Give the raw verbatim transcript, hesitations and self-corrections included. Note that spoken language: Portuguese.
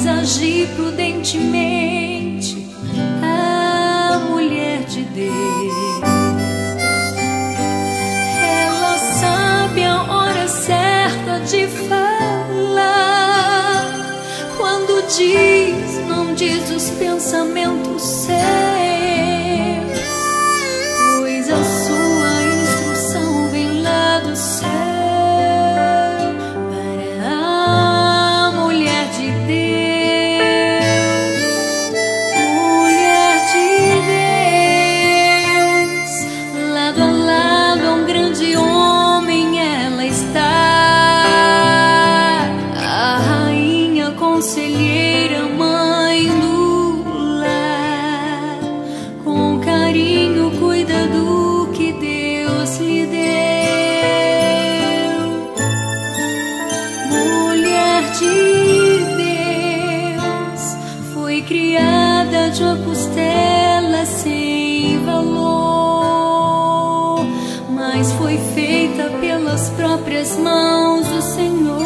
mas agi prudentemente. A mulher de Deus, ela sabe a hora certa de falar. Quando diz, não diz os pensamentos seus, pois a sua instrução vem lá do céu. Para a mulher de Deus, mulher de Deus, lado a lado a um grande homem ela está, a rainha conselheira, mãe do lar. Com carinho cuida do que Deus lhe deu. Mulher de Deus, foi criada de uma costela sem valor, mas foi feita pelas próprias mãos do Senhor.